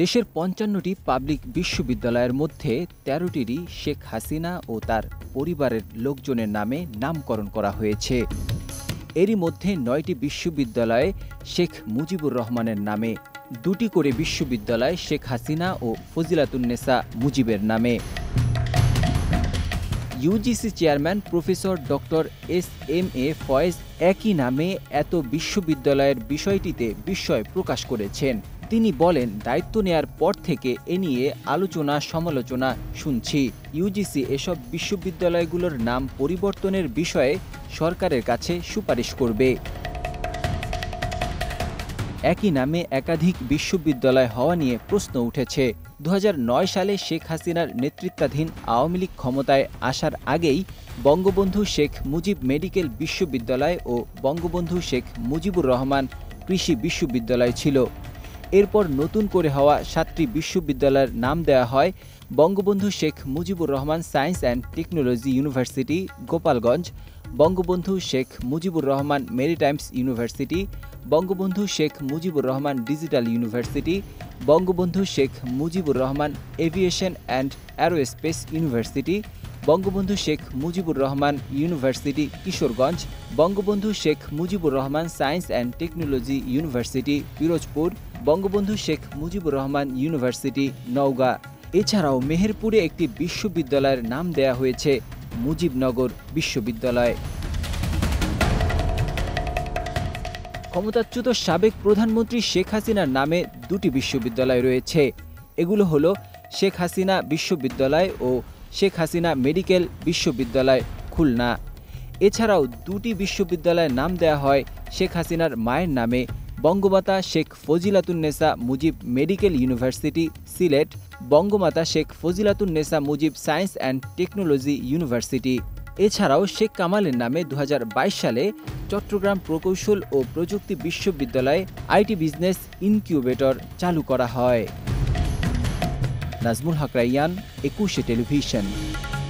দেশের ৫৫টি পাবলিক বিশ্ববিদ্যালয়ের মধ্যে ১৩টিরই শেখ হাসিনা ও তার পরিবারের লোকজনের নামে নামকরণ করা হয়েছে। এরই মধ্যে ৯টি বিশ্ববিদ্যালয়ে শেখ মুজিবুর রহমানের নামে, ২টি করে বিশ্ববিদ্যালয় শেখ হাসিনা ও ফজিলাতুন্নেসা মুজিবের নামে। UGC chairman professor doctor S M A. Faiz একই নামে এত বিশ্ববিদ্যালয়ের বিষয়টিতে বিস্ময় প্রকাশ করেছেন। তিনি বলেন, দায়িত্ব নেয়ার পর থেকে এ নিয়ে আলোচনা সমালোচনা শুনছি। ইউজিসি এসব বিশ্ববিদ্যালয়গুলোর নাম পরিবর্তনের বিষয়ে সরকারের কাছে সুপারিশ করবে। একই নামে একাধিক বিশ্ববিদ্যালয় হওয়া নিয়ে প্রশ্ন উঠেছে। ২০০৯ সালে শেখ হাসিনার নেতৃত্বাধীন আওয়ামী লীগ ক্ষমতায় আসার আগেই বঙ্গবন্ধু শেখ মুজিব মেডিকেল বিশ্ববিদ্যালয় ও বঙ্গবন্ধু শেখ মুজিবুর রহমান কৃষি বিশ্ববিদ্যালয় ছিল। এরপর নতুন করে হওয়া ৭টি বিশ্ববিদ্যালয়ের নাম দেওয়া হয় Bangabandhu Sheikh Mujibur Rahman science and technology university Gopalganj, Bangabandhu Sheikh Mujibur Rahman maritimes university, Bangabandhu Sheikh Mujibur Rahman digital university, Bangabandhu Sheikh Mujibur Rahman aviation and aerospace university, Bangabandhu Sheikh Mujibur Rahman university Kishoreganj, Bangabandhu Sheikh Mujibur Rahman science and technology university Pirojpur, Bangabandhu Sheikh Mujibur Rahman university Naogaon. এছাড়াও মেহেরপুরে একটি বিশ্ববিদ্যালয়ের নাম দেয়া হয়েছে মুজিবনগর বিশ্ববিদ্যালয়। ক্ষমতাচ্যুত সাবেক প্রধানমন্ত্রী শেখ হাসিনার নামে ২টি বিশ্ববিদ্যালয় রয়েছে। এগুলো হলো শেখ হাসিনা বিশ্ববিদ্যালয় ও শেখ হাসিনা মেডিকেল বিশ্ববিদ্যালয় খুলনা। এছাড়াও ২টি বিশ্ববিদ্যালয়ের নাম দেয়া হয় শেখ হাসিনার মায়ের নামে, Bangamata Sheikh Fazilatunnesa Mujib medical university Sylhet, Bangamata Sheikh Fazilatunnesa Mujib science and technology university. এছাড়াও শেখ কামালের নামে ২০২২ সালে চট্টগ্রাম প্রকৌশল ও প্রযুক্তি বিশ্ববিদ্যালয়ে আইটি বিজনেস ইনকিউবেটর চালু করা হয়। নাজমুল হক রাইয়ান, ২১শে টেলিভিশন।